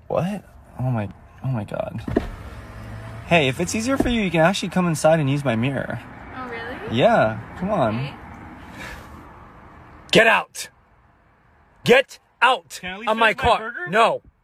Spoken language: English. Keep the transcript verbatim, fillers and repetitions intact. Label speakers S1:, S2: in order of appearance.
S1: What? Oh my, oh my God. Hey, if it's easier for you, you can actually come inside and use my mirror.
S2: Oh, really?
S1: Yeah, come on.
S2: Okay.
S3: Get out! Get out
S4: Can I at least
S3: of my
S4: finish my
S3: car!
S4: burger?
S3: No!